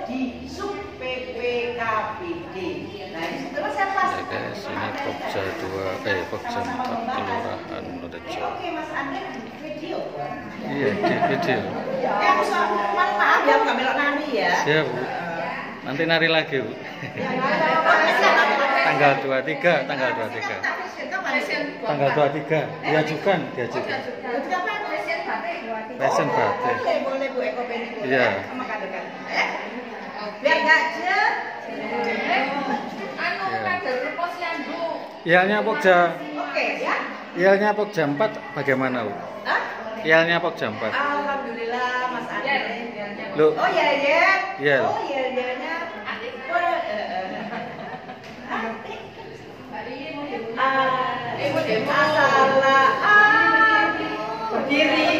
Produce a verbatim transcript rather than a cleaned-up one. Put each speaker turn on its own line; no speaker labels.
di sub P P K B D. Nah, terus saya pas.
Ya guys, ini Pokja dua, eh Pokja empat Kelurahan Rejo.
Oke, Mas Andre video.
Iya, di video.
Eh, aku soal maaf ya, nggak melok nari ya.
Siap, Bu. Nanti nari lagi, Bu. Tanggal dua puluh tiga, tanggal dua puluh tiga. Tanggal dua puluh tiga, diajukan, diajukan. Fashion batik.
Boleh, boleh Bu Eko Beni.
Iya.
Sama kader-kader. Eh? Biar nggak jauh.
Anu kader posyandu.
Ialnya Pokja,
Oke ya.
ialnya Pokja empat bagaimana, Bu?
Hah?
Ialnya Pokja empat.
Alhamdulillah Mas Andre.
Loh.
Oh ya ya.
Iya.
Oh ya ya-nya. Ah,
Ibu demo.
Asala berdiri.